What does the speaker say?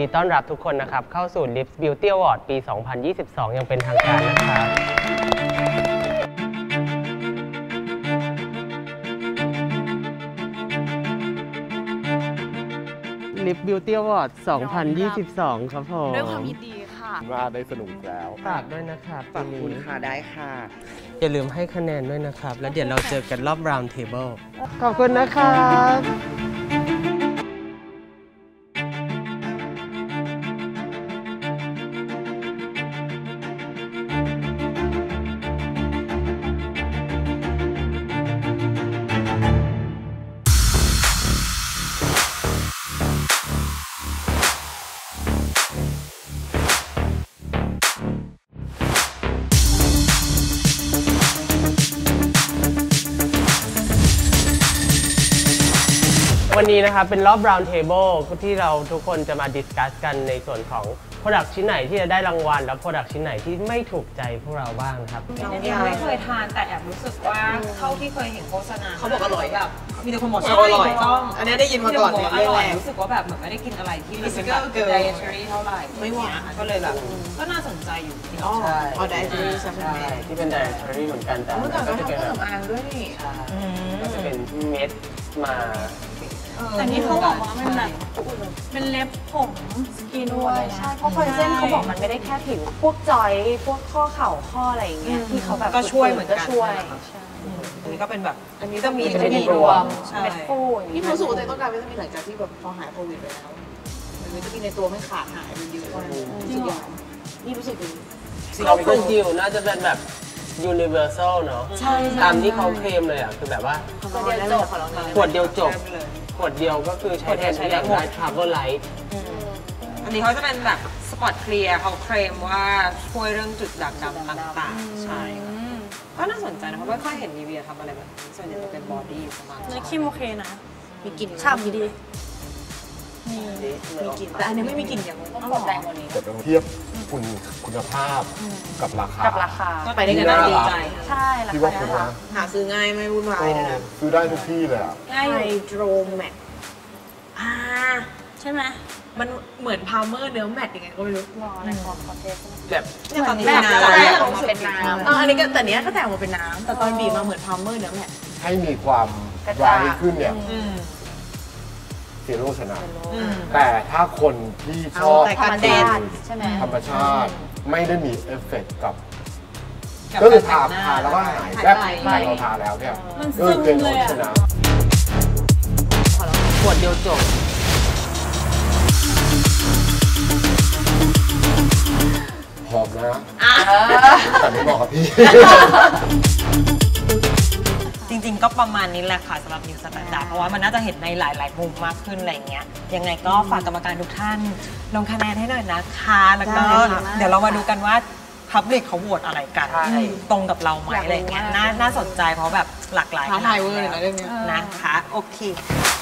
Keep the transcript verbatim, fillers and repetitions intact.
ต้อนรับทุกคนนะครับเข้าสู่ Lips Beauty Award ปี สองพันยี่สิบสอง อย่างเป็นทางการนะครับ Lips Beauty Award สองพันยี่สิบสอง ครับผมด้วยความยินดีค่ะว่าได้สนุกแล้วฝากด้วยนะครับฝากคุณค่ะได้ค่ะอย่าลืมให้คะแนนด้วยนะครับแล้วเดี๋ยวเราเจอกันรอบ Round Table ขอบคุณนะครับวันนี้นะครับเป็นรอบ Round Table ที่เราทุกคนจะมาดิสคัสกันในส่วนของ Product ชิ้นไหนที่จะได้รางวัลและ Product ชิ้นไหนที่ไม่ถูกใจพวกเราบ้างครับยังไม่เคยทานแต่แอบรู้สึกว่าเท่าที่เคยเห็นโฆษณาเขาบอกอร่อยแบบมีแต่คนบอกชอบอร่อยต้องอันนี้ได้ยินมาก่อนอร่อยรู้สึกว่าแบบเหมือนไม่ได้กินอะไรที่มันเป็นแบบ dietary เท่าไหร่ไม่หวานก็เลยแบบก็น่าสนใจอยู่อ๋อ dietary supplement ที่เป็น dietary เหมือนกันแต่เมื่อก่อนก็ทำเครื่องสำอางด้วยนี่ก็จะเป็นเม็ดมาแต่นี่เขาบอกว่ามันแบบเป็นเล็บผมสกินด้วยใช่เพราะคอลลาเจนเขาบอกมันไม่ได้แค่ผิวพวกจอยพวกข้อเข่าข้ออะไรอย่างเงี้ยที่เขาแบบก็ช่วยเหมือนกันช่วยอันนี้ก็เป็นแบบอันนี้จะมีวิตามินรวมเป็นฟูอย่างนี้พี่รู้สึกว่าตัวเองต้องการวิตามินหลังจากที่แบบพอหายโควิดไปแล้ววิตามินในตัวไม่ขาดหายไปเยอะมากจริงๆนี่รู้สึกดีเขาเป็นจิวน่าจะเป็นแบบ universal เนาะตามที่เขาเคลมเลยอ่ะคือแบบว่าขวดเดียวจบขวดเดียวก็คือใช้แทนทุกอย่างได้ Travel Light อันนี้เขาจะเป็นแบบสปอตเคลียร์เขาเคลมว่าช่วยเรื่องจุดด่างดำต่างๆใช่ก็น่าสนใจนะเพราะไม่ค่อยเห็นนีเวียทำอะไรแบบนี้ส่วนใหญ่จะเป็นบอดี้ประมาณเนื้อคิมโอเคนะมีกลิ่นฉ่ำดีมีกลิ่นแต่อันนี้ไม่มีกลิ่นอย่างต้องบอกแรงกว่านี้แต่ต้องเทียบคุณคุณภาพกับราคากับราคาไปได้กันน่าดีใจใช่ราคานะคะหาซื้อง่ายไม่วุ่นวายนะซื้อได้ทุกที่เลยอ่ะไฮโดรแมทอ่าใช่ไหมมันเหมือนพาวเมอร์เนื้อแมทยังไงก็ไม่รู้รอในคอร์คอเทสแบบเนี่ยตอนนี้แบบน้ำแตกออกมาเป็นน้ำอันนี้ก็แต่เนี้ยก็แตกออกมาเป็นน้ำแต่ตอนบีบมาเหมือนพาวเมอร์เนื้อแมทให้มีความไวขึ้นเนี่ยเซโร่ชนะแต่ถ้าคนที่ชอบธรรมชาติใช่ไหมธรรมชาติไม่ได้มีเอฟเฟกต์กับก็คือทาทาแล้วก็หายแบบเราทาแล้วเนี่ยก็คือเป็นคนชนะขวดเดียวจบหอมนะแต่ไม่บอกกับพี่จริงๆก็ประมาณนี้แหละค่ะสำหรับนิวสแตนดาร์ดเพราะว่ามันน่าจะเห็นในหลายๆมุมมากขึ้นอะไรเงี้ยยังไงก็ฝากกรรมการทุกท่านลงคะแนนให้หน่อยนะคะแล้วก็เดี๋ยวเรามาดูกันว่าพับลิกเขาโหวตอะไรกันตรงกับเราไหมอะไรเงี้ยน่าสนใจเพราะแบบหลากหลายท้าทายเวอร์เลยนะเรื่องนี้นะคะโอเค